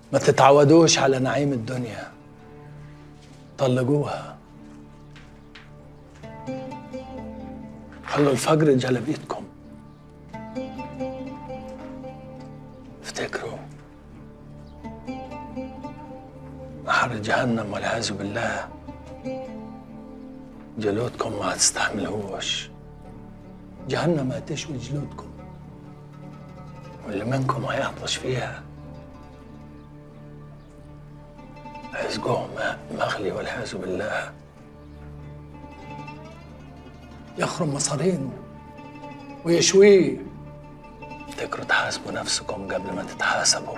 ما تتعودوش على نعيم الدنيا، طلقوها. خلوا الفجر جلبيتكم. افتكروا نحر جهنم والعياذ بالله جلودكم ما هتستحملهوش. جهنم هتشوي جلودكم، واللي منكم هيعطش فيها هيسقوه ماء مغلي والعياذ بالله، يخرم مصارينه ويشويه. افتكروا تحاسبوا نفسكم قبل ما تتحاسبوا،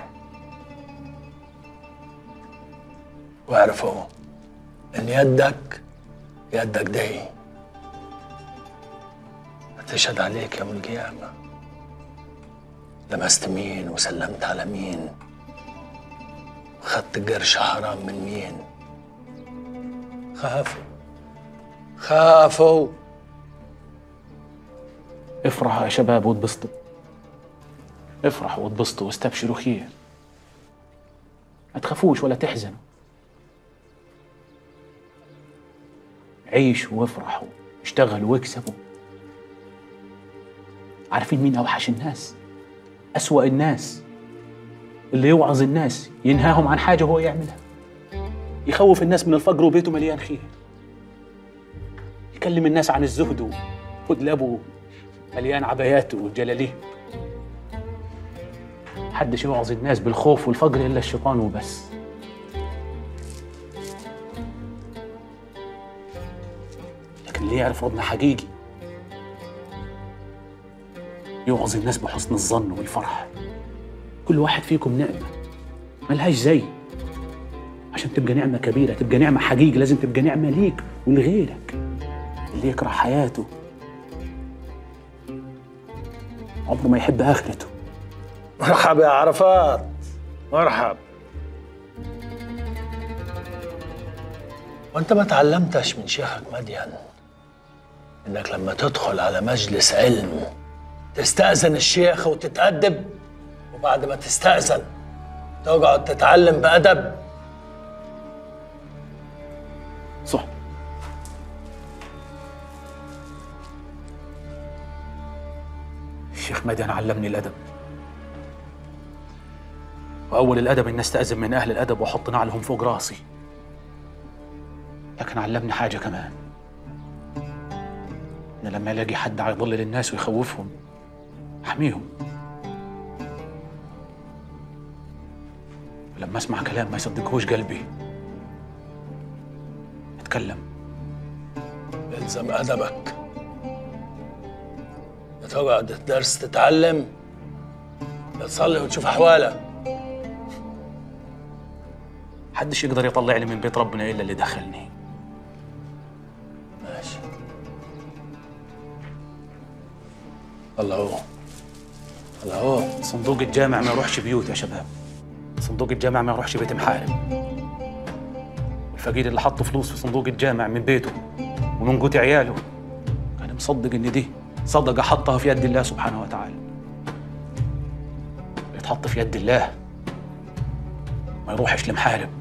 واعرفوا ان يدك دي هتشهد عليك يوم القيامة. لمست مين وسلمت على مين، خدت قرش حرام من مين. خافوا. افرحوا يا شباب واتبسطوا، افرحوا واتبسطوا واستبشروا خير. ما تخافوش ولا تحزنوا، عيشوا وافرحوا، اشتغلوا واكسبوا. عارفين مين أوحش الناس؟ أسوأ الناس اللي يوعظ الناس ينهاهم عن حاجة هو يعملها، يخوف الناس من الفقر وبيته مليان خير، يكلم الناس عن الزهد ودلابه مليان عباياته وجلاليه. محدش يوعظ الناس بالخوف والفقر إلا الشيطان وبس. لكن اللي يعرف ربنا حقيقي يوعظ الناس بحسن الظن والفرح. كل واحد فيكم نعمة ملهاش زي، عشان تبقى نعمة كبيرة، تبقى نعمة حقيقي، لازم تبقى نعمة ليك ولغيرك. اللي يكره حياته عمره ما يحب آخرته. مرحبا يا عرفات، مرحب. وانت ما تعلمتش من شيخك مدين انك لما تدخل على مجلس علم تستأذن الشيخ وتتأدب، وبعد ما تستأذن تقعد تتعلم بأدب؟ صح. الشيخ مدين علمني الأدب، وأول الأدب إن أستأذن من أهل الأدب وأحط نعلهم فوق راسي. لكن علمني حاجة كمان، إن لما ألاقي حد هيضلل الناس ويخوفهم أحميهم، ولما أسمع كلام ما يصدقهوش قلبي أتكلم. الزم أدبك، لا تقعد الدرس تتعلم، لا تصلي وتشوف أحوالك. محدش يقدر يطلعني من بيت ربنا إلا اللي دخلني. ماشي. الله هو صندوق الجامع ما يروحش بيوت يا شباب، صندوق الجامع ما يروحش بيت محارم. والفقير اللي حط فلوس في صندوق الجامع من بيته ومن قوت عياله كان مصدق ان دي صدقة حطها في يد الله سبحانه وتعالى. يتحط في يد الله ما يروحش لمحارب.